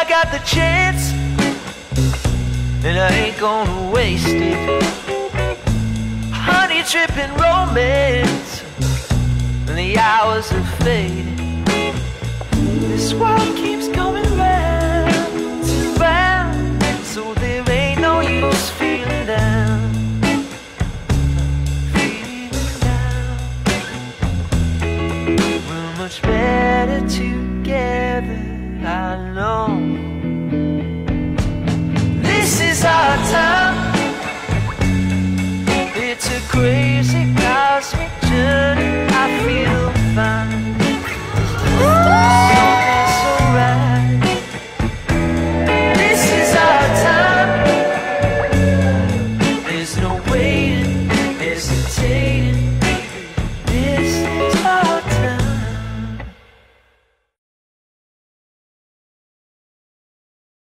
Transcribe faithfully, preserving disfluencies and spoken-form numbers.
I got the chance, and I ain't gonna waste it. Honey dripping romance, and the hours are fading.